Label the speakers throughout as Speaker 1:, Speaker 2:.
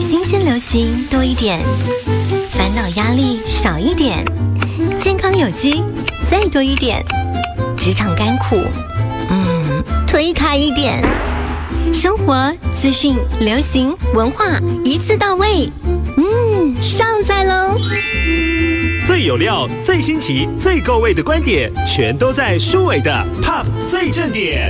Speaker 1: 新鲜流行多一点，烦恼压力少一点，健康有机再多一点，职场甘苦推开一点，生活资讯流行文化一次到位，上载喽！
Speaker 2: 最有料、最新奇、最够味的观点，全都在舒伟的 Pop 最正点。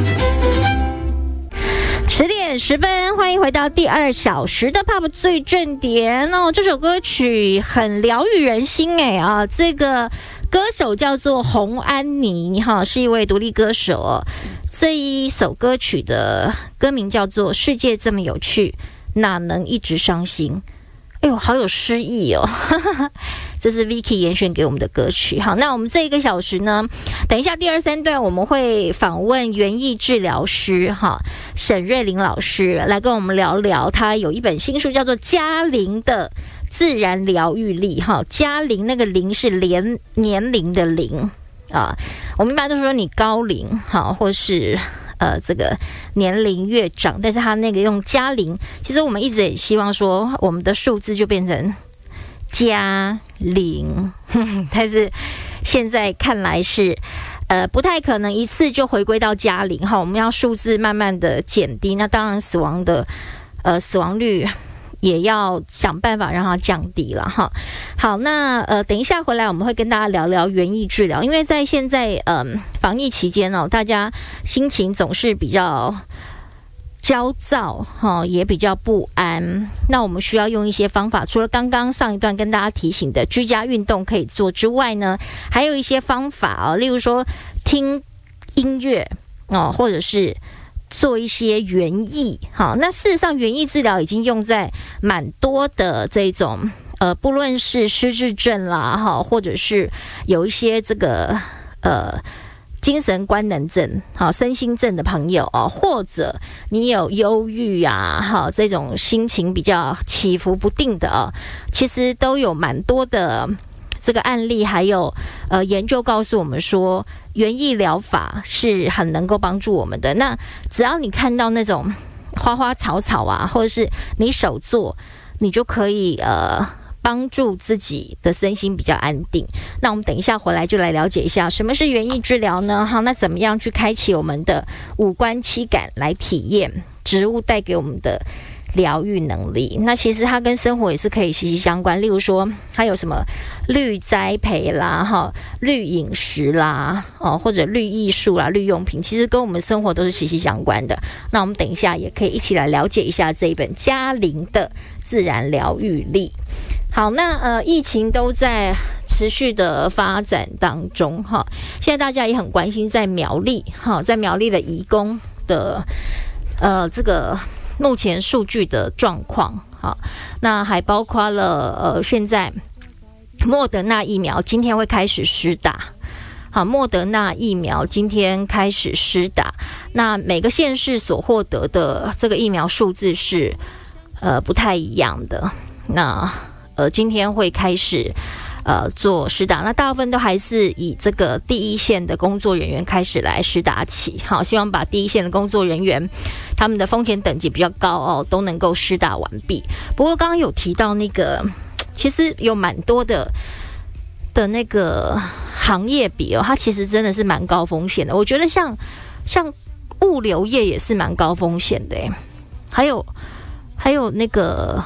Speaker 3: 10点10分，欢迎回到第2小时的 Pop 最正点哦。这首歌曲很疗愈人心啊！这个歌手叫做洪安妮哈，是一位独立歌手哦。这一首歌曲的歌名叫做《世界这么有趣，哪能一直伤心》。哎呦，好有诗意哦！这是 Vicky 严选给我们的歌曲。好，那我们这1个小时呢，等一下第2、3段我们会访问园艺治疗师沈瑞玲老师来跟我们聊聊，他有一本新书叫做《嘉玲的自然疗愈力》嘉玲那个龄是年龄的龄啊，我们一般都说你高龄或是这个年龄越长，但是他那个用嘉龄，其实我们一直也希望说我们的数字就变成嘉龄，但是现在看来是不太可能一次就回归到嘉龄我们要数字慢慢的减低，那当然死亡率也要想办法让它降低了好，那等一下回来我们会跟大家聊聊园艺治疗，因为在现在防疫期间大家心情总是比较焦躁也比较不安，那我们需要用一些方法，除了刚刚上一段跟大家提醒的居家运动可以做之外呢，还有一些方法例如说听音乐或者是做一些园艺那事实上园艺治疗已经用在蛮多的这种不论是失智症啦或者是有一些这个精神官能症身心症的朋友或者你有忧郁这种心情比较起伏不定的其实都有蛮多的这个案例，还有研究告诉我们说园艺疗法是很能够帮助我们的。那只要你看到那种花花草草或者是你手做，你就可以帮助自己的身心比较安定。那我们等一下回来就来了解一下什么是园艺治疗呢？好，那怎么样去开启我们的五官七感来体验植物带给我们的疗愈能力？那其实它跟生活也是可以息息相关，例如说它有什么绿栽培啦绿饮食啦或者绿艺术啦绿用品，其实跟我们生活都是息息相关的。那我们等一下也可以一起来了解一下这一本嘉玲的自然疗愈力。好，那疫情都在持续的发展当中现在大家也很关心在苗栗的移工的这个目前数据的状况那还包括了现在莫德纳疫苗今天会开始施打莫德纳疫苗今天开始施打，那每个县市所获得的这个疫苗数字是不太一样的。那今天会开始做施打，那大部分都还是以这个第一线的工作人员开始来施打起希望把第一线的工作人员他们的风险等级比较高都能够施打完毕。不过刚刚有提到那个其实有蛮多的那个行业比它其实真的是蛮高风险的。我觉得像物流业也是蛮高风险的还有那个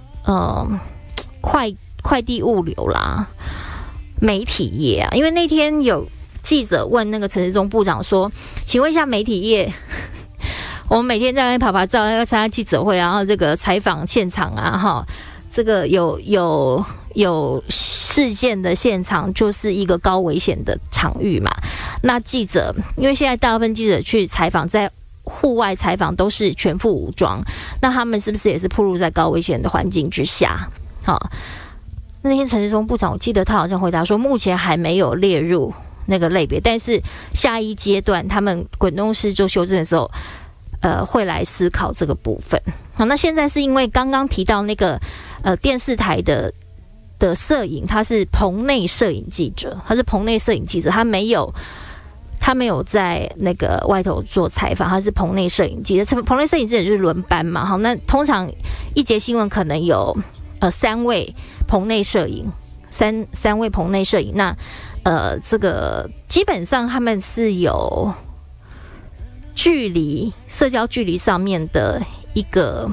Speaker 3: 快递物流啦，媒体业因为那天有记者问那个陈时中部长说，请问一下媒体业我们每天在那边拍照要参加记者会然后这个采访现场这个有事件的现场就是一个高危险的场域嘛，那记者因为现在大部分记者去采访在户外采访都是全副武装，那他们是不是也是暴露在高危险的环境之下那天陈时中部长我记得他好像回答说目前还没有列入那个类别，但是下一阶段他们滚动式做修正的时候会来思考这个部分。好，那现在是因为刚刚提到那个电视台的摄影，他是棚内摄影记者，他没有他没有在那个外头做采访，他是棚内摄影机。棚内摄影机也就是轮班嘛，好，那通常一节新闻可能有3位棚内摄影，三位棚内摄影。那这个基本上他们是有社交距离上面的一个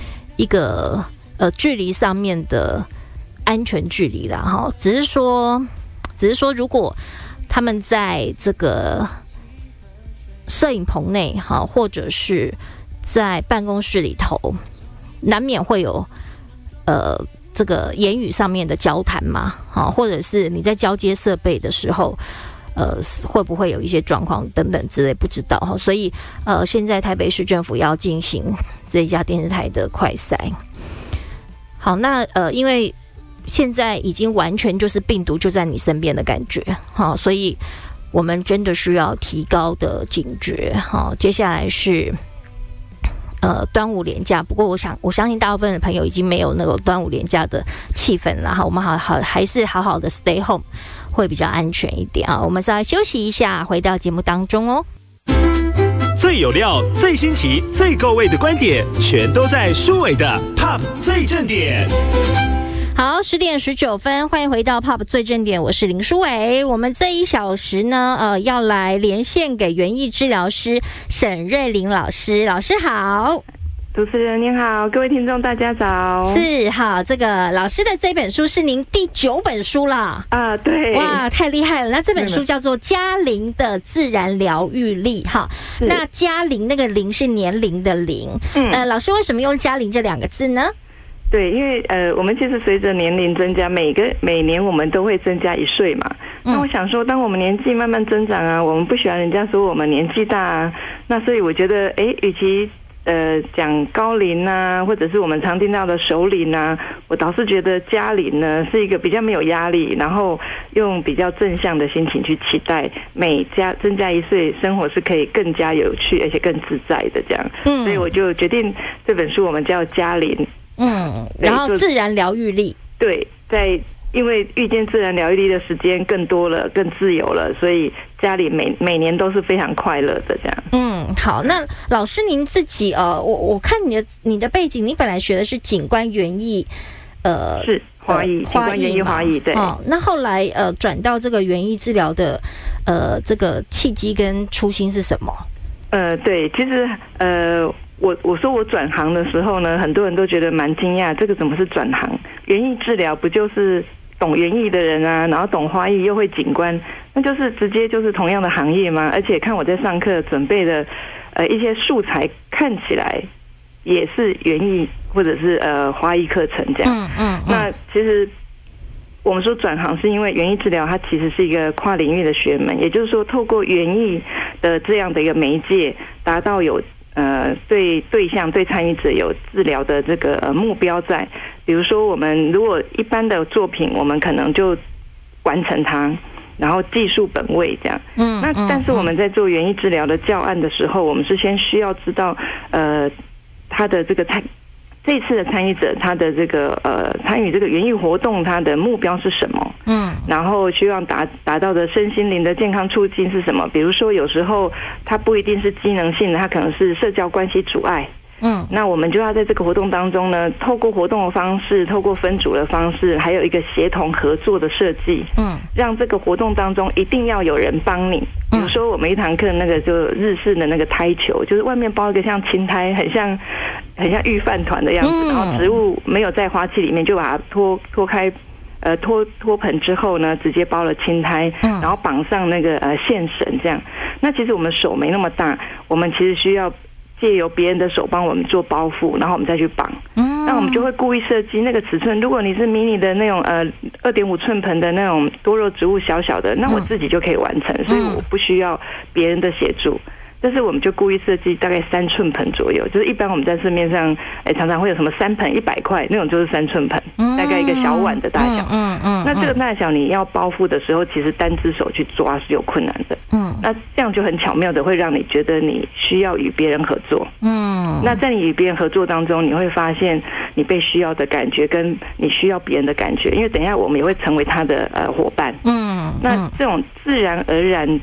Speaker 3: 距离上面的安全距离啦，哈，只是说如果他们在这个摄影棚内哈，或者是在办公室里头，难免会有这个言语上面的交谈嘛，好，或者是你在交接设备的时候，会不会有一些状况等等之类，不知道哈。所以现在台北市政府要进行这一家电视台的快筛。好，那因为现在已经完全就是病毒就在你身边的感觉，好，所以我们真的需要提高的警觉。好，接下来是端午连假，不过我相信大部分的朋友已经没有那个端午连假的气氛了哈。我们还是好好的 stay home 会比较安全一点啊。我们稍微休息一下，回到节目当中哦。
Speaker 2: 最有料、最新奇、最够味的观点，全都在舒伟的 Pop 最正点。
Speaker 3: 好，10点19分，欢迎回到 Pop 最正点，我是林舒伟。我们这1小时呢，要来连线给园艺治疗师沈瑞玲老师。老师好。
Speaker 4: 主持人您好，各位听众大家早。
Speaker 3: 是，好，这个老师的这本书是您第9本书了
Speaker 4: 啊，对，
Speaker 3: 哇，太厉害了。那这本书叫做《嘉玲的自然疗愈力》哈。那嘉玲那个玲是年龄的龄，老师为什么用嘉玲这2个字呢？
Speaker 4: 对，因为我们其实随着年龄增加，每年我们都会增加1岁嘛。那我想说，当我们年纪慢慢增长啊，我们不喜欢人家说我们年纪大啊，那所以我觉得，与其讲高龄啊，或者是我们常听到的熟龄啊，我倒是觉得嘉龄呢是一个比较没有压力，然后用比较正向的心情去期待增加1岁，生活是可以更加有趣而且更自在的这样。所以我就决定这本书我们叫嘉龄。
Speaker 3: 然后自然疗愈力。对，
Speaker 4: 因为遇见自然疗愈力的时间更多了，更自由了，所以家里每年都是非常快乐的这样。
Speaker 3: 好，那老师您自己我看你的背景，你本来学的是景观园艺，
Speaker 4: 是花艺，景观园艺花艺，对。
Speaker 3: 那后来转到这个园艺治疗的这个契机跟初心是什么？
Speaker 4: 对，其实我说我转行的时候呢，很多人都觉得蛮惊讶，这个怎么是转行？园艺治疗不就是懂园艺的人啊，然后懂花艺又会景观，那就是直接就是同样的行业吗？而且看我在上课准备的一些素材，看起来也是园艺或者是花艺课程这样。那其实我们说转行是因为园艺治疗它其实是一个跨领域的学门，也就是说透过园艺的这样的一个媒介，达到有对对象对参与者有治疗的这个目标在。比如说我们如果一般的作品，我们可能就完成它，然后技术本位这样。那但是我们在做园艺治疗的教案的时候，我们是先需要知道他的这个这次的参与者他的这个参与这个园艺活动他的目标是什么，然后希望达到的身心灵的健康促进是什么。比如说有时候它不一定是机能性的，它可能是社交关系阻碍，那我们就要在这个活动当中呢，透过活动的方式，透过分组的方式，还有一个协同合作的设计，让这个活动当中一定要有人帮你。比如说我们一堂课那个就日式的那个胎球，就是外面包一个像青苔，很像御饭团的样子，然后植物没有在花器里面，就把它脱开脱盆之后呢，直接包了青苔，然后绑上那个线绳这样。那其实我们手没那么大，我们其实需要借由别人的手帮我们做包覆，然后我们再去绑。那我们就会故意设计那个尺寸，如果你是迷你的那种2.5寸盆的那种多肉植物小小的，那我自己就可以完成，所以我不需要别人的协助。但是我们就故意设计大概3寸盆左右，就是一般我们在市面上常常会有什么3盆100块那种，就是3寸盆，大概一个小碗的大小。那这个大小你要包覆的时候，其实单只手去抓是有困难的。那这样就很巧妙的会让你觉得你需要与别人合作。那在你与别人合作当中，你会发现你被需要的感觉跟你需要别人的感觉，因为等一下我们也会成为他的伙伴。那这种自然而然的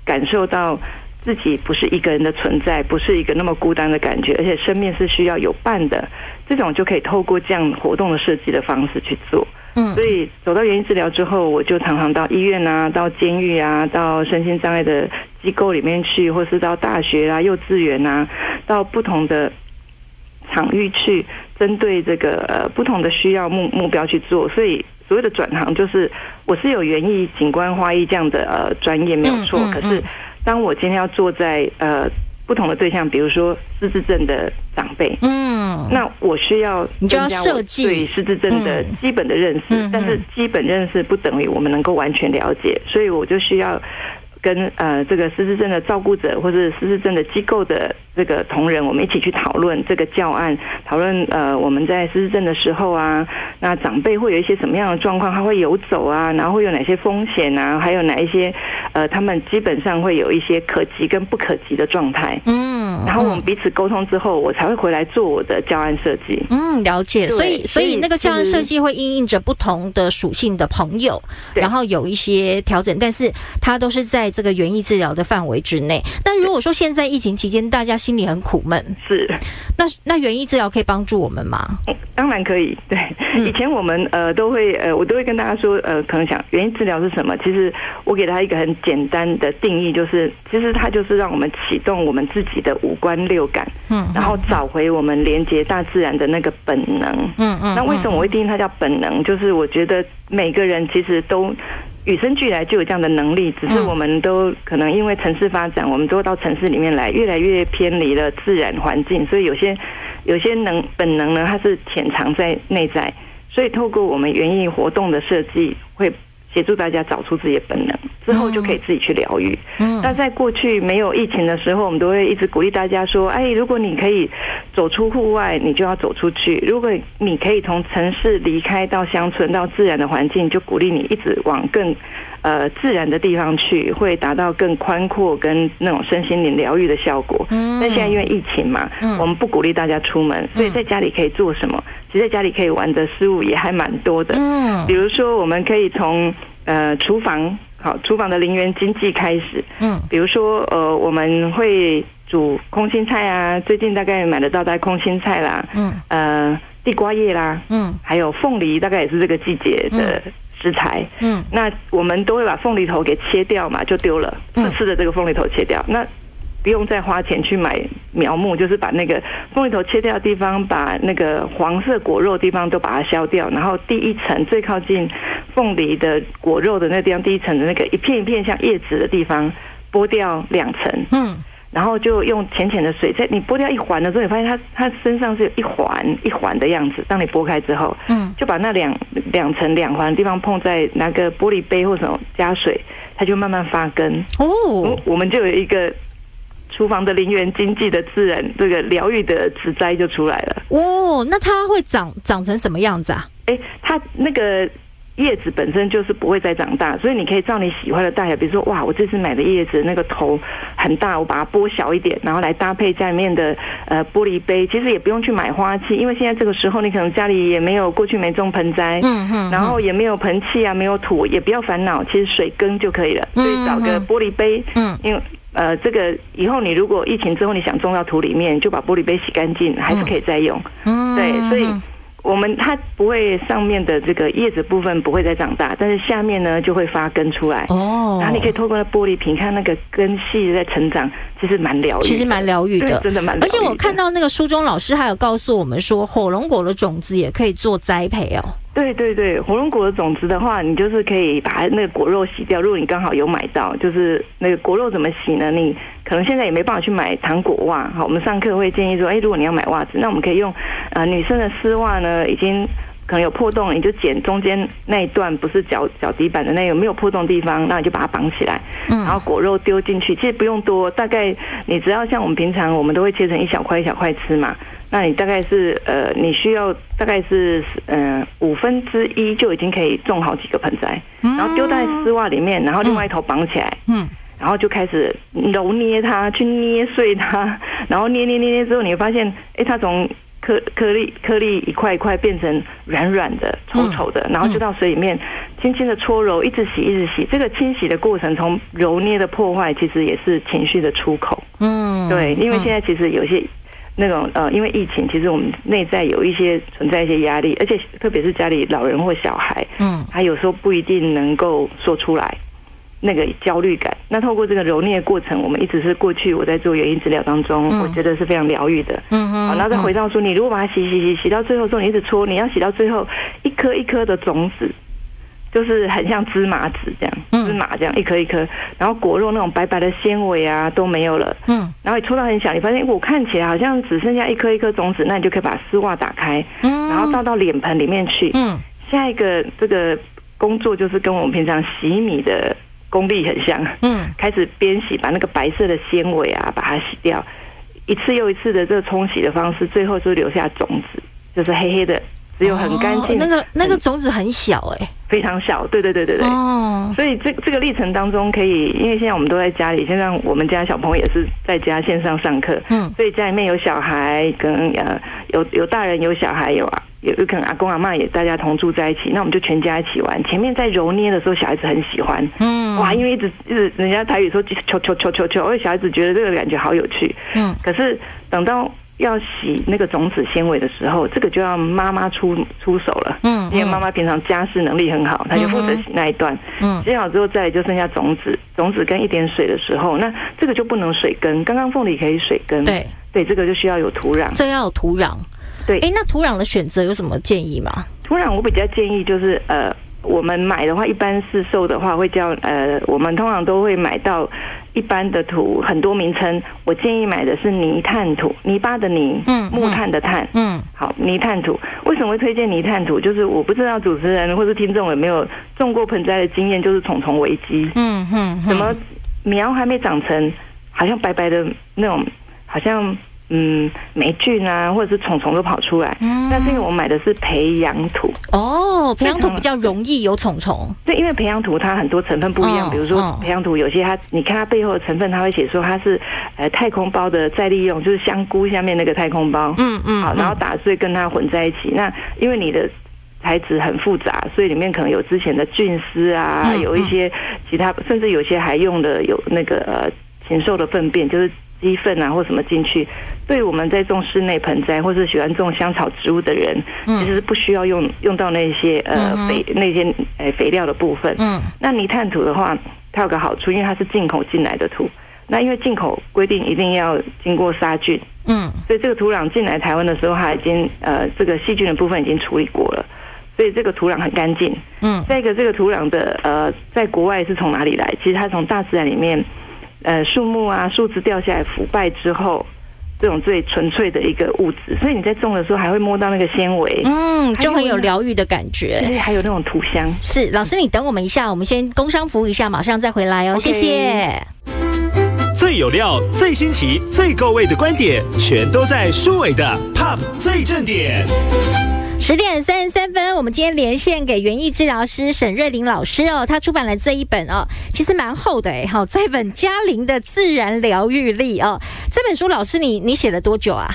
Speaker 4: 感受到自己不是一个人的存在，不是一个那么孤单的感觉，而且生命是需要有伴的，这种就可以透过这样活动的设计的方式去做。所以走到园艺治疗之后，我就常常到医院啊，到监狱啊，到身心障碍的机构里面去，或是到大学啊、幼稚园啊，到不同的场域去，针对这个不同的需要目标去做。所以所谓的转行，就是我是有园艺、景观、花艺这样的专业没有错，可是当我今天要坐在不同的对象，比如说失智症的长辈，那我需要
Speaker 3: 你就要设计
Speaker 4: 对失智症的基本的认识，但是基本认识不等于我们能够完全了解，所以我就需要跟这个失智症的照顾者或者失智症的机构的这个同仁，我们一起去讨论这个教案，讨论我们在失智症的时候啊，那长辈会有一些什么样的状况，他会游走啊，然后会有哪些风险啊，还有哪一些他们基本上会有一些可及跟不可及的状态。然后我们彼此沟通之后，我才会回来做我的教案设计。
Speaker 3: 了解。所以那个教案设计会因应着不同的属性的朋友，然后有一些调整，但是它都是在这个园艺治疗的范围之内。但如果说现在疫情期间大家心里很苦闷，
Speaker 4: 是
Speaker 3: 那园艺治疗可以帮助我们吗？
Speaker 4: 当然可以。对，以前我们都会我都会跟大家说可能想园艺治疗是什么，其实我给它一个很简单的定义，就是其实它就是让我们启动我们自己的五官六感，然后找回我们连接大自然的那个本能。那为什么我会定义它叫本能？就是我觉得每个人其实都与生俱来就有这样的能力，只是我们都可能因为城市发展，我们都到城市里面来，越来越偏离了自然环境，所以有些本能呢，它是潜藏在内在，所以透过我们园艺活动的设计，会协助大家找出自己的本能，之后就可以自己去疗愈。那在过去没有疫情的时候，我们都会一直鼓励大家说，如果你可以走出户外，你就要走出去；如果你可以从城市离开到乡村到自然的环境，就鼓励你一直往更自然的地方去，会达到更宽阔跟那种身心灵疗愈的效果。但现在因为疫情嘛，我们不鼓励大家出门，所以在家里可以做什么？其实在家里可以玩的事物也还蛮多的。比如说我们可以从厨房的零元经济开始。比如说我们会煮空心菜啊，最近大概买得到大概空心菜啦，地瓜叶啦，还有凤梨，大概也是这个季节的食材。那我们都会把凤梨头给切掉嘛，就丢了，吃的这个凤梨头切掉，那不用再花钱去买苗木，就是把那个凤梨头切掉的地方，把那个黄色果肉的地方都把它削掉，然后第一层最靠近凤梨的果肉的那地方，第一层的那个一片一片像叶子的地方剥掉2层，然后就用浅浅的水，在你剥掉一环的时候，你发现它身上是有一环一环的样子。当你剥开之后，就把那两层2环的地方碰在拿个玻璃杯或什么加水，它就慢慢发根。我们就有一个厨房的零元经济的自然这个疗愈的植栽就出来了。
Speaker 3: 那它会长成什么样子啊？
Speaker 4: 它那个叶子本身就是不会再长大，所以你可以照你喜欢的大小，比如说哇，我这次买的叶子那个头很大，我把它剥小一点，然后来搭配家里面的玻璃杯。其实也不用去买花器，因为现在这个时候你可能家里也没有过去没种盆栽，然后也没有盆器啊，没有土，也不要烦恼，其实水耕就可以了。所以找个玻璃杯，因为这个以后你如果疫情之后你想种到土里面，就把玻璃杯洗干净，还是可以再用。对，所以它不会上面的这个叶子部分不会再长大，但是下面呢就会发根出来。然后你可以透过那玻璃瓶看那个根系在成长，其实蛮疗愈的，真的蛮疗愈的。
Speaker 3: 而且我看到那个书中老师还有告诉我们说，火龙果的种子也可以做栽培哦。
Speaker 4: 对对对，火龙果的种子的话，你就是可以把它那个果肉洗掉。如果你刚好有买到，就是那个果肉怎么洗呢？你可能现在也没办法去买糖果袜。好，我们上课会建议说，如果你要买袜子，那我们可以用女生的丝袜呢，已经可能有破洞，你就剪中间那一段，不是脚底板的那个没有破洞的地方，那你就把它绑起来，然后果肉丢进去，其实不用多，大概你只要像我们平常我们都会切成一小块一小块吃嘛。那你大概是你需要大概是1/5就已经可以种好几个盆栽，然后丢在丝袜里面，然后另外一头绑起来，然后就开始揉捏它，去捏碎它，然后捏之后，你会发现，它从颗粒一块一块变成软软的、稠稠的，然后就到水里面轻轻的搓揉，一直洗，一直洗。这个清洗的过程，从揉捏的破坏，其实也是情绪的出口。对，因为现在其实有些那种因为疫情，其实我们内在有一些存在一些压力，而且特别是家里老人或小孩，他有时候不一定能够说出来。那个焦虑感，那透过这个揉捏的过程，我们一直是过去我在做园艺治疗当中，我觉得是非常疗愈的。好，然后再回到说，你如果把它洗到最后说，你一直搓，你要洗到最后一颗一颗的种子，就是很像芝麻籽这样，芝麻这样一颗一颗，然后果肉那种白白的纤维啊都没有了。然后你搓到很小，你发现我看起来好像只剩下一颗一颗种子，那你就可以把丝袜打开，然后倒到脸盆里面去。下一个这个工作就是跟我们平常洗米的功力很像，开始边洗，把那个白色的纤维啊把它洗掉，一次又一次的这个冲洗的方式，最后就留下种子，就是黑黑的，只有很干净。
Speaker 3: 那个种子很小
Speaker 4: 非常小，对。所以这个历程当中可以，因为现在我们都在家里，现在我们家小朋友也是在家线上上课，所以家里面有小孩，跟有大人有小孩有可能阿公阿嬷也大家同住在一起，那我们就全家一起玩。前面在揉捏的时候，小孩子很喜欢，哇，因为一直人家台语说球，而且小孩子觉得这个感觉好有趣，可是等到要洗那个种子纤维的时候，这个就要妈妈出手了，因为妈妈平常家事能力很好，她就负责洗那一段，洗好之后再来就剩下种子跟一点水的时候，那这个就不能水耕，刚刚凤梨可以水耕，对，这个就需要有土壤，
Speaker 3: 这要有土壤。对，那土壤的选择有什么建议吗？
Speaker 4: 土壤我比较建议就是我们买的话，一般市售的话会叫我们通常都会买到一般的土，很多名称。我建议买的是泥炭土，泥巴的泥，木炭的炭，好，泥炭土。为什么会推荐泥炭土？就是我不知道主持人或是听众有没有种过盆栽的经验，就是虫虫危机，什么苗还没长成，好像白白的那种，好像霉菌啊，或者是虫虫都跑出来。但是因为我买的是培养土，
Speaker 3: 培养土比较容易有虫虫。
Speaker 4: 对，因为培养土它很多成分不一样，比如说培养土有些你看它背后的成分，它会写说它是太空包的再利用，就是香菇下面那个太空包，好，然后打碎跟它混在一起。那因为你的材质很复杂，所以里面可能有之前的菌丝啊，有一些其他，甚至有些还用的有那个禽兽的粪便，就是鸡粪啊或什么进去。对我们在种室内盆栽或是喜欢种香草植物的人，其实不需要用到那些肥料的部分。那泥炭土的话，它有个好处，因为它是进口进来的土。那因为进口规定一定要经过杀菌，所以这个土壤进来台湾的时候，它已经这个细菌的部分已经处理过了，所以这个土壤很干净。再一个，这个土壤的在国外是从哪里来？其实它从大自然里面。树木啊，树枝掉下来腐败之后，这种最纯粹的一个物质，所以你在种的时候还会摸到那个纤维，
Speaker 3: 就很有疗愈的感觉，
Speaker 4: 而且还有那种土香。
Speaker 3: 是，老师你等我们一下，我们先工商服务一下，马上再回来哦，谢谢。
Speaker 2: 最有料、最新奇、最够味的观点，全都在舒伟的 Pop 最正点。
Speaker 3: 10点33分，我们今天连线给园艺治疗师沈瑞玲老师哦，他出版了这一本其实蛮厚的这本嘉玲的自然疗愈力这本书老师你写了多久啊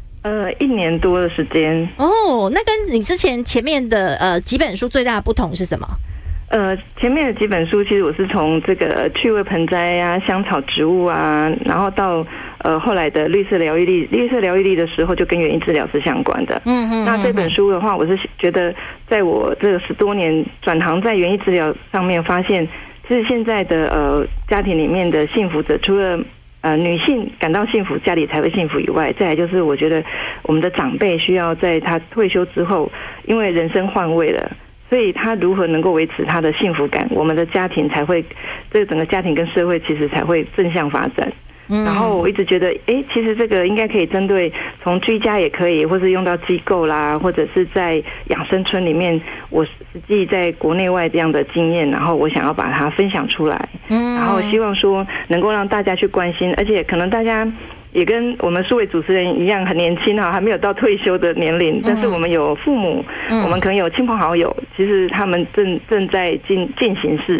Speaker 4: ？1年多的时间。
Speaker 3: 那跟你之前前面的几本书最大的不同是什么？
Speaker 4: 前面的几本书，其实我是从这个趣味盆栽啊、香草植物啊，然后到后来的绿色疗愈力的时候，就跟园艺治疗是相关的。那这本书的话，我是觉得，在我这个10多年转行在园艺治疗上面，发现其实现在的家庭里面的幸福者，除了女性感到幸福，家里才会幸福以外，再来就是我觉得我们的长辈需要在他退休之后，因为人生换位了。所以他如何能够维持他的幸福感，我们的家庭才会，这个整个家庭跟社会其实才会正向发展。然后我一直觉得，其实这个应该可以针对从居家也可以，或是用到机构啦，或者是在养生村里面，我实际在国内外这样的经验，然后我想要把它分享出来，然后希望说能够让大家去关心，而且可能大家也跟我们数位主持人一样很年轻还没有到退休的年龄，但是我们有父母，我们可能有亲朋好友，其实他们正在进行式，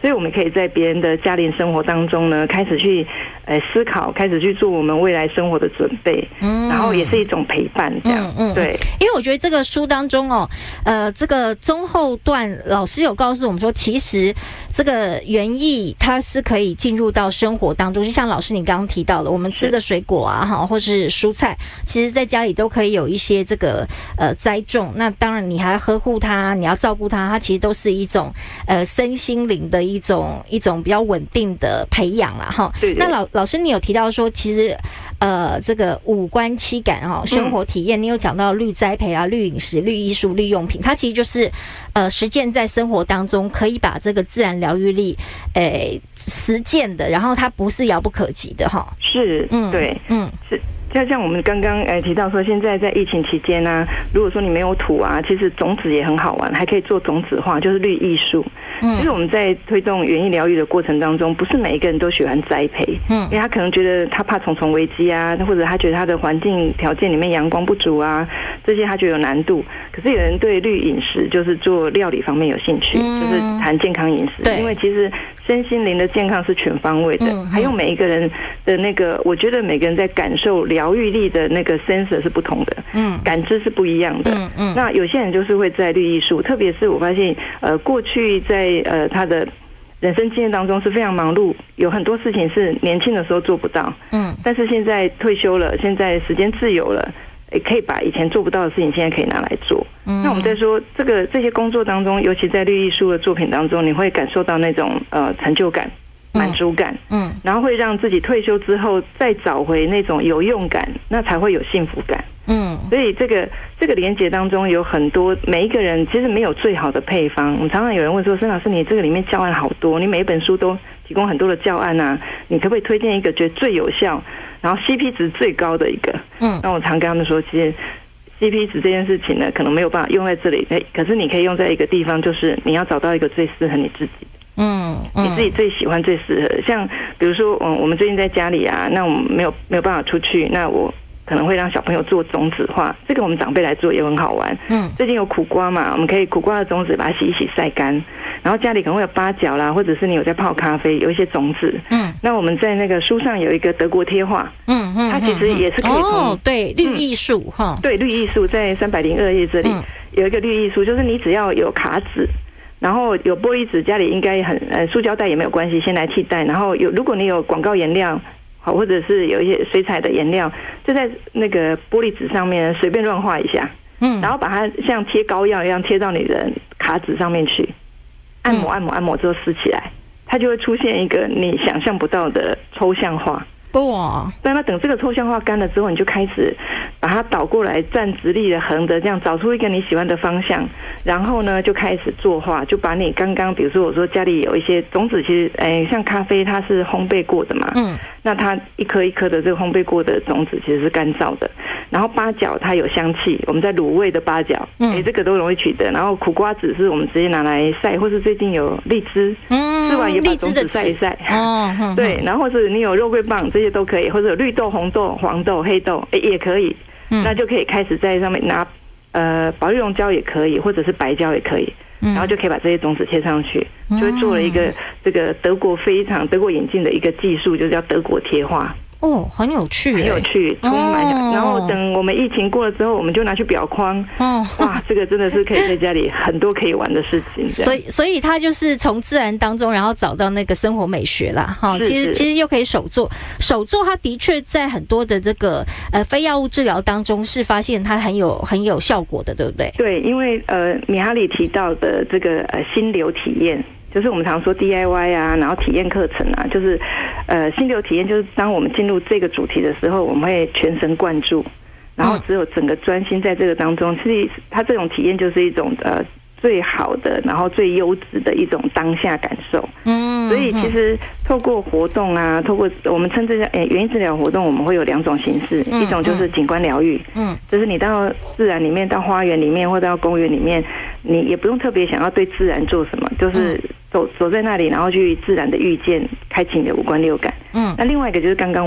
Speaker 4: 所以我们可以在别人的家庭生活当中呢，开始去思考，开始去做我们未来生活的准备，然后也是一种陪伴，这样，对。
Speaker 3: 因为我觉得这个书当中哦，这个中后段老师有告诉我们说，其实这个园艺它是可以进入到生活当中，就像老师你刚刚提到的，我们吃的水果啊，哈，或是蔬菜，其实在家里都可以有一些这个栽种。那当然你还要呵护它，你要照顾它，它其实都是一种身心灵的一种比较稳定的培养啦，哈。那老师你有提到说，其实这个五官七感哈，生活体验，你有讲到绿栽培啊、绿饮食、绿艺术、绿用品，它其实就是实践在生活当中，可以把这个自然疗愈力实践的，然后它不是遥不可及的哈。
Speaker 4: 是，对，是。就像我们刚刚提到说，现在在疫情期间啊，如果说你没有土啊，其实种子也很好玩，还可以做种子化，就是绿艺术。其实我们在推动园艺疗愈的过程当中，不是每一个人都喜欢栽培，因为他可能觉得他怕重重危机啊，或者他觉得他的环境条件里面阳光不足啊，这些他觉得有难度。可是有人对绿饮食，就是做料理方面有兴趣，就是谈健康饮食，因为其实身心灵的健康是全方位的，还有每一个人的那个，我觉得每个人在感受疗愈力的那个 sensor 是不同的，感知是不一样的。那有些人就是会在绿艺术，特别是我发现，过去在他的人生经验当中是非常忙碌，有很多事情是年轻的时候做不到，但是现在退休了，现在时间自由了，也可以把以前做不到的事情现在可以拿来做。那我们在说这些工作当中，尤其在绿艺术的作品当中，你会感受到那种成就感、满足感，然后会让自己退休之后再找回那种有用感，那才会有幸福感。所以这个连结当中有很多，每一个人其实没有最好的配方。我们常常有人问说，申老师，你这个里面教案好多，你每一本书都提供很多的教案啊，你可不可以推荐一个觉得最有效，然后 CP 值最高的一个？那我常跟他们说，其实 CP 值这件事情呢，可能没有办法用在这里，可是你可以用在一个地方，就是你要找到一个最适合你自己的。你自己最喜欢、最适合的。像比如说，我们最近在家里啊，那我们没有办法出去，那我可能会让小朋友做种子化，这个我们长辈来做也很好玩。最近有苦瓜嘛，我们可以苦瓜的种子把它洗一洗晒干，然后家里可能会有八角啦，或者是你有在泡咖啡，有一些种子。那我们在那个书上有一个德国贴画，它其实也是可以从
Speaker 3: 对绿艺术哈，对
Speaker 4: 绿艺术在302页这里有一个绿艺术，就是你只要有卡纸。然后有玻璃纸，家里应该塑胶袋也没有关系，先来替代。然后如果你有广告颜料，好，或者是有一些水彩的颜料，就在那个玻璃纸上面随便乱画一下，然后把它像贴膏药一样贴到你的卡纸上面去，按摩之后撕起来，它就会出现一个你想象不到的抽象画。
Speaker 3: 哇！
Speaker 4: 那等这个抽象画干了之后，你就开始把它倒过来，站直立的、横的，这样找出一个你喜欢的方向，然后呢就开始作画，就把你刚刚比如说我说家里有一些种子，其实像咖啡它是烘焙过的嘛，那它一颗一颗的这个烘焙过的种子其实是干燥的，然后八角它有香气，我们在卤味的八角，这个都容易取得，然后苦瓜籽是我们直接拿来晒，或是最近有荔枝，吃完也把种子晒一晒，对，然后或是你有肉桂棒这些都可以，或者有绿豆、红豆、黄豆、黑豆也可以，那就可以开始在上面拿保丽龙胶也可以，或者是白胶也可以，然后就可以把这些种子贴上去，就会做了一个这个德国引进的一个技术，就叫德国贴画。
Speaker 3: 很有趣，
Speaker 4: 很有趣，充满。然后等我们疫情过了之后，我们就拿去裱框。哇，这个真的是可以在家里很多可以玩的事情。
Speaker 3: 所以它就是从自然当中，然后找到那个生活美学啦。哈，其实又可以手做，它的确在很多的这个非药物治疗当中是发现它很有效果的，对不对？
Speaker 4: 对，因为米哈里提到的这个心流体验。就是我们常说 DIY 啊，然后体验课程啊，就是心流体验，就是当我们进入这个主题的时候，我们会全神贯注，然后只有整个专心在这个当中。其实它这种体验就是一种最好的，然后最优质的一种当下感受。所以其实透过活动啊，透过我们称这叫园艺治疗活动，我们会有两种形式，一种就是景观疗愈，就是你到自然里面，到花园里面或到公园里面，你也不用特别想要对自然做什么，就是走在那里，然后去自然的遇见，开启你的五官六感。那另外一个就是刚刚我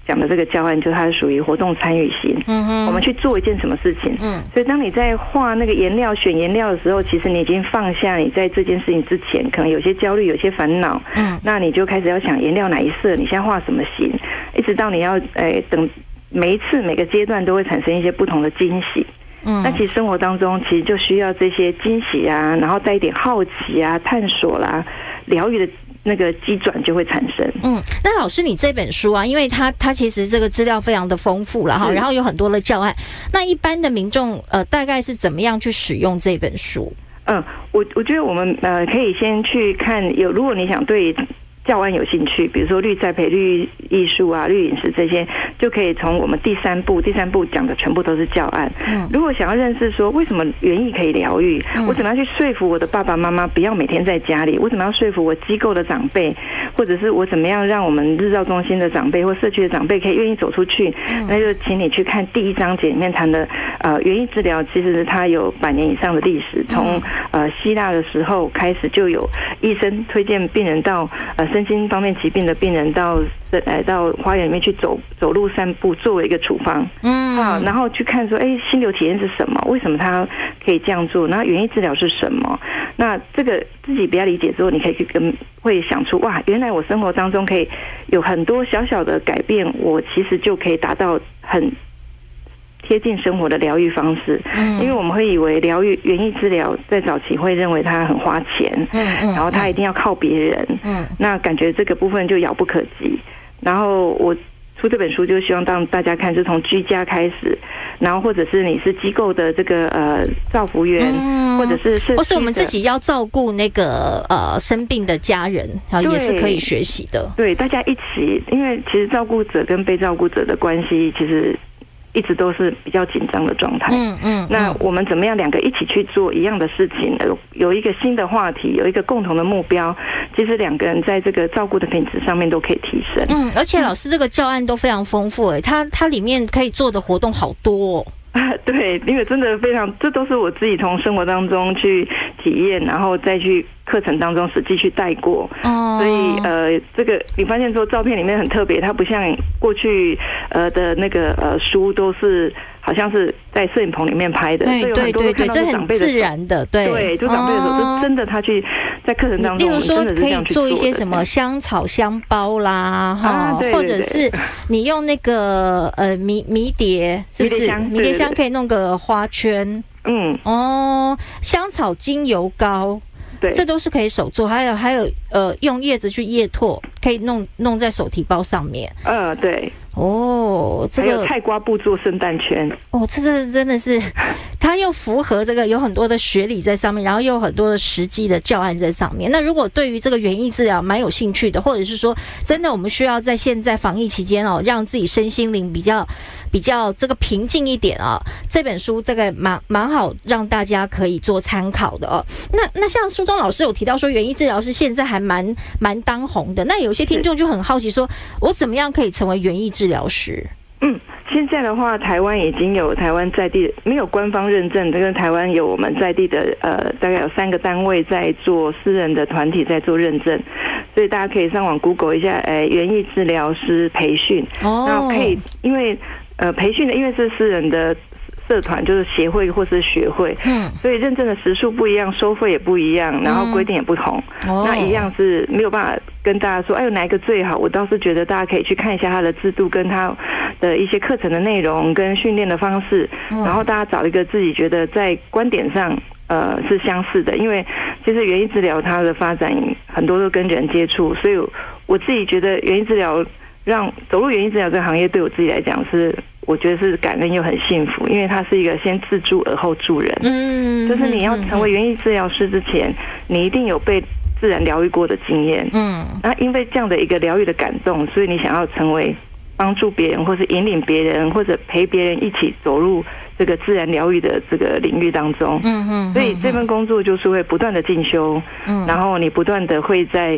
Speaker 4: 讲的这个教案，就是它是属于活动参与型。我们去做一件什么事情。所以当你在画那个颜料、选颜料的时候，其实你已经放下你在这件事情之前可能有些焦虑、有些烦恼。那你就开始要想颜料哪一色，你现在画什么型，一直到你要等每一次每个阶段都会产生一些不同的惊喜。那其实生活当中其实就需要这些惊喜啊，然后带一点好奇啊、探索啦、疗愈的那个机转就会产生。
Speaker 3: 那老师你这本书啊，因为它其实这个资料非常的丰富了哈，然后有很多的教案，那一般的民众大概是怎么样去使用这本书？
Speaker 4: 我觉得我们可以先去看如果你想对教案有兴趣，比如说绿栽培、绿艺术啊、绿饮食这些，就可以从我们第三部讲的全部都是教案。如果想要认识说为什么园艺可以疗愈，我怎么样去说服我的爸爸妈妈不要每天在家里，我怎么样说服我机构的长辈，或者是我怎么样让我们日照中心的长辈或社区的长辈可以愿意走出去，那就请你去看第1章节里面谈的园艺治疗，其实它有100年以上的历史，从希腊的时候开始就有医生推荐病人到身心方面疾病的病人到花园里面去走路散步作为一个处方。然后去看说心流体验是什么，为什么他可以这样做，然后园艺治疗是什么。那这个自己比较理解之后，你可以会想出哇，原来我生活当中可以有很多小小的改变，我其实就可以达到很贴近生活的疗愈方式。因为我们会以为园艺治疗在早期会认为它很花钱，然后它一定要靠别人，那感觉这个部分就遥不可及。然后我出这本书就希望让大家看，就从居家开始，然后或者是你是机构的这个照服员，或者是
Speaker 3: 或是我们自己要照顾那个生病的家人，然后也是可以学习的。
Speaker 4: 对，大家一起，因为其实照顾者跟被照顾者的关系其实一直都是比较紧张的状态。那我们怎么样两个一起去做一样的事情，有一个新的话题，有一个共同的目标，其实两个人在这个照顾的品质上面都可以提升。
Speaker 3: 而且老师这个教案都非常丰富，它里面可以做的活动好多哦。
Speaker 4: 对，因为真的非常，这都是我自己从生活当中去体验，然后再去课程当中实际去带过。所以这个你发现说照片里面很特别，它不像过去的那个书都是好像是在摄影棚里面拍的，所以有很多都看到是长辈的手，
Speaker 3: 这很自然的，对，
Speaker 4: 就长辈的手，就真的他去在课程当中，
Speaker 3: 例如说可以做一些什么香草香包啦，或者是你用那个迷迭，是不是迷迭香可以弄个花圈？香草精油膏。这都是可以手做，还有用叶子去叶拓，可以弄在手提包上面。
Speaker 4: 对。
Speaker 3: 这个
Speaker 4: 还有菜瓜布做圣诞圈。
Speaker 3: 这真的是，它又符合这个有很多的学理在上面，然后又有很多的实际的教案在上面。那如果对于这个园艺治疗蛮有兴趣的，或者是说真的我们需要在现在防疫期间让自己身心灵比较这个平静一点这本书这个蛮好让大家可以做参考的那像书中老师有提到说园艺治疗师现在还蛮当红的，那有些听众就很好奇说，我怎么样可以成为园艺治疗师？
Speaker 4: 现在的话，台湾已经有台湾在地没有官方认证，跟台湾有我们在地的大概有3个单位在做，私人的团体在做认证，所以大家可以上网 Google 一下园艺治疗师培训。那可以因为培训的因为是私人的社团，就是协会或是学会，所以认证的时数不一样，收费也不一样，然后规定也不同。那一样是没有办法跟大家说有哪一个最好，我倒是觉得大家可以去看一下它的制度跟它的一些课程的内容跟训练的方式，然后大家找一个自己觉得在观点上是相似的。因为其实园艺治疗它的发展很多都跟人接触，所以我自己觉得园艺治疗走入园艺治疗这个行业，对我自己来讲是我觉得是感恩又很幸福，因为它是一个先自助而后助人。就是你要成为园艺治疗师之前，你一定有被自然疗愈过的经验。那因为这样的一个疗愈的感动，所以你想要成为帮助别人，或是引领别人，或者陪别人一起走入这个自然疗愈的这个领域当中。所以这份工作就是会不断的进修，然后你不断的会在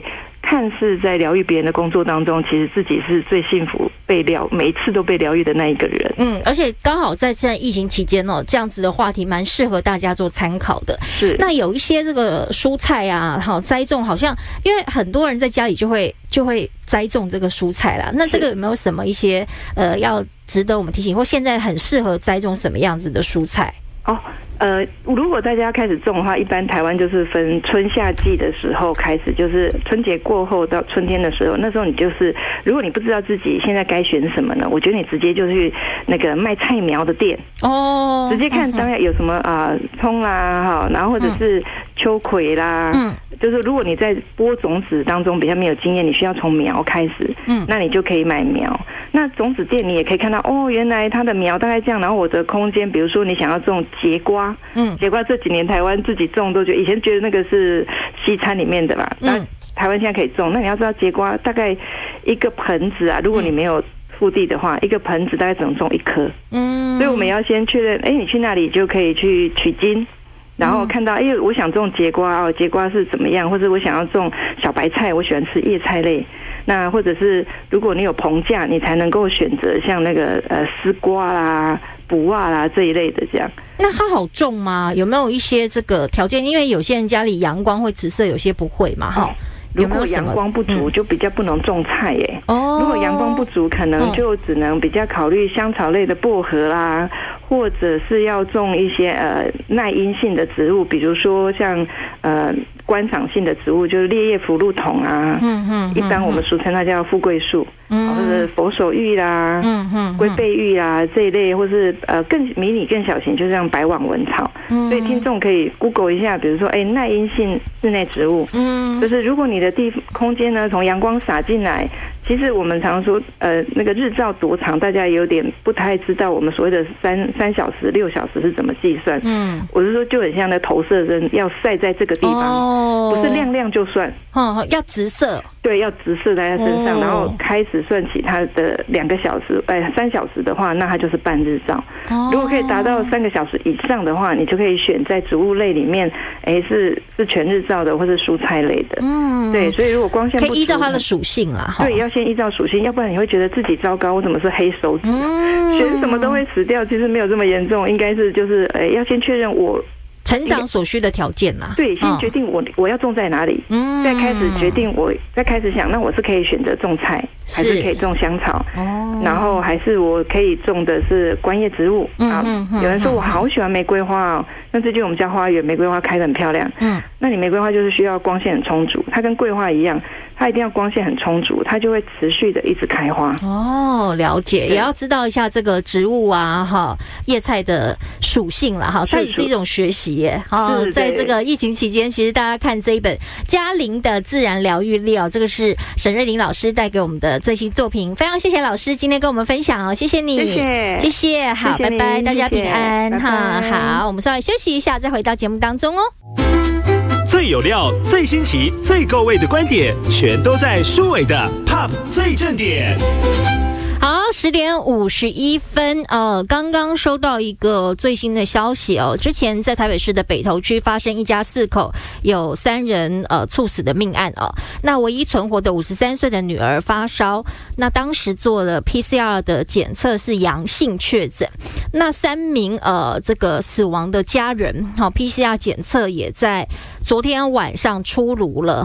Speaker 4: 看似在疗愈别人的工作当中，其实自己是最幸福每一次都被疗愈的那一个人。
Speaker 3: 而且刚好在现在疫情期间这样子的话题蛮适合大家做参考的。
Speaker 4: 是，
Speaker 3: 那有一些这个蔬菜啊，栽种好像因为很多人在家里就会栽种这个蔬菜啦。那这个有没有什么一些要值得我们提醒，或现在很适合栽种什么样子的蔬菜？
Speaker 4: 如果大家开始种的话，一般台湾就是分春夏季的时候开始，就是春节过后到春天的时候，那时候你就是，如果你不知道自己现在该选什么呢，我觉得你直接就去那个卖菜苗的店直接看当然有什么葱啦，然后或者是秋葵啦，就是如果你在播种子当中比较没有经验，你需要从苗开始，那你就可以买苗。那种子店你也可以看到原来它的苗大概这样，然后我的空间，比如说你想要种节瓜，节瓜这几年台湾自己种都觉得，以前觉得那个是西餐里面的啦，那台湾现在可以种。那你要知道节瓜大概一个盆子如果你没有腹地的话，一个盆子大概只能种1颗，所以我们要先确认，你去那里就可以去取经。然后看到，我想种节瓜节瓜是怎么样，或者我想要种小白菜，我喜欢吃叶菜类。那或者是如果你有棚架，你才能够选择像那个丝瓜啦、卜啦这一类的这样。
Speaker 3: 那它好种吗？有没有一些这个条件？因为有些人家里阳光会直射，有些不会嘛，
Speaker 4: 如果阳光不足，就比较不能种菜耶。如果阳光不足，可能就只能比较考虑香草类的薄荷啦，或者是要种一些耐阴性的植物，比如说像观赏性的植物，就是烈叶福禄桐啊，一般我们俗称它叫富贵树，或者佛手玉啦，龟背玉啦这一类，或是更迷你更小型，就像白网纹草。所以听众可以 Google 一下，比如说耐阴性室内植物，就是如果你的空间呢从阳光洒进来，其实我们常说那个日照多长，大家有点不太知道我们所谓的3小时、6小时是怎么计算。我是说就很像那投射灯要晒在这个地方，不是亮亮就算，
Speaker 3: 要直射。
Speaker 4: 对，要直射在它身上，然后开始算起它的2个小时，3小时的话，那它就是半日照。如果可以达到3个小时以上的话，你就可以选在植物类里面，是全日照的，或是蔬菜类的。对，所以如果光线不足，
Speaker 3: 可以依照它的属性啦。
Speaker 4: 对，要先依照属性，要不然你会觉得自己糟糕，我怎么是黑手指选什么都会死掉。其实没有这么严重，应该是就是要先确认我
Speaker 3: 成长所需的条件啦。
Speaker 4: 对，先决定我要种在哪里，再开始决定再开始想，那我是可以选择种菜，还是可以种香草，然后还是我可以种的是观叶植物有人说我好喜欢玫瑰花那最近我们家花园玫瑰花开得很漂亮，那你玫瑰花就是需要光线很充足，它跟桂花一样，它一定要光线很充足，它就会持续的一直开花。
Speaker 3: 了解，也要知道一下这个植物叶菜的属性啦这也是一种学习耶。在这个疫情期间，其实大家看这一本嘉玲的自然疗愈力这个是沈瑞玲老师带给我们的最新作品，非常谢谢老师今天跟我们分享谢谢你，谢谢，好，拜拜，大家平安好，我们稍微休息一下，再回到节目当中
Speaker 2: 最有料、最新奇、最够味的观点，全都在舒伟的 Pop 最正点。
Speaker 3: 好，10点51分，刚刚收到一个最新的消息之前在台北市的北投区发生一家4口有3人猝死的命案那唯一存活的53岁的女儿发烧，那当时做了 PCR 的检测是阳性确诊，那3名这个死亡的家人PCR 检测也在昨天晚上出炉了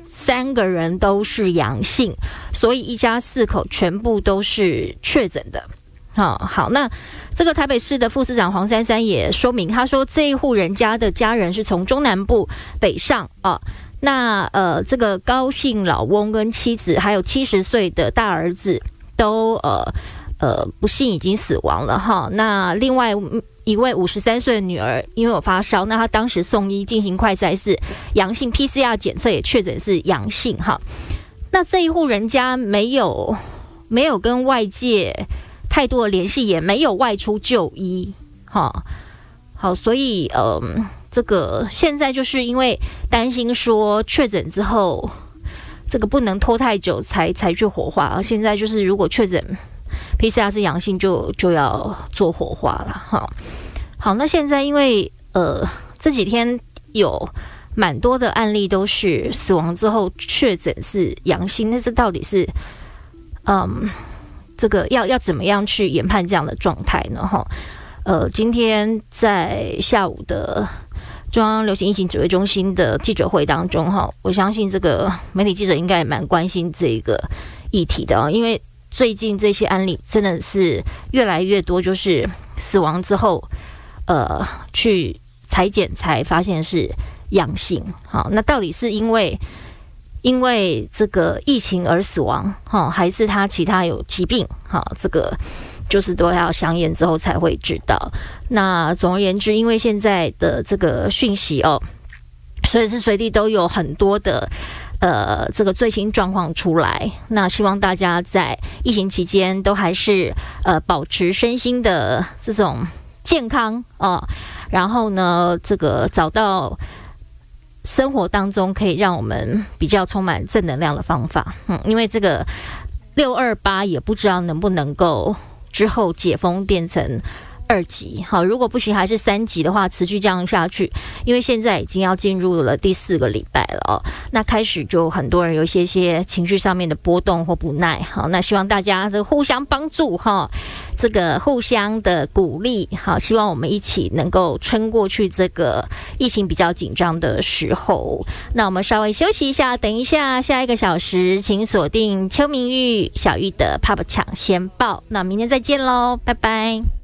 Speaker 3: 3个人都是阳性，所以一家4口全部都是确诊的。好，那这个台北市的副市长黄珊珊也说明，他说这一户人家的家人是从中南部北上那这个高姓老翁跟妻子还有70岁的大儿子都不幸已经死亡了那另外一位53岁的女儿因为有发烧，那她当时送医进行快筛是阳性， PCR 检测也确诊是阳性那这一户人家没有跟外界太多的联系，也没有外出就医好，所以这个现在就是因为担心说确诊之后这个不能拖太久才去火化，现在就是如果确诊 PCR 是阳性就要做火化了好，那现在因为这几天有蛮多的案例都是死亡之后确诊是阳性，但是到底是这个要怎么样去研判这样的状态呢？今天在下午的中央流行疫情指挥中心的记者会当中我相信这个媒体记者应该也蛮关心这个议题的因为最近这些案例真的是越来越多，就是死亡之后去采检才发现是阳性。好，那到底是因为这个疫情而死亡还是他其他有疾病？这个就是都要详验之后才会知道。那总而言之，因为现在的这个讯息随时随地都有很多的这个最新状况出来，那希望大家在疫情期间都还是保持身心的这种健康然后呢，这个找到生活当中可以让我们比较充满正能量的方法。因为这个628也不知道能不能够之后解封变成2级，好，如果不行还是3级的话，持续这样下去，因为现在已经要进入了第4个礼拜了那开始就很多人有一些情绪上面的波动或不耐，好，那希望大家互相帮助这个互相的鼓励，好，希望我们一起能够撑过去这个疫情比较紧张的时候。那我们稍微休息一下，等一下下1个小时请锁定邱明玉小玉的 Pop 抢先报，那明天再见咯，拜拜。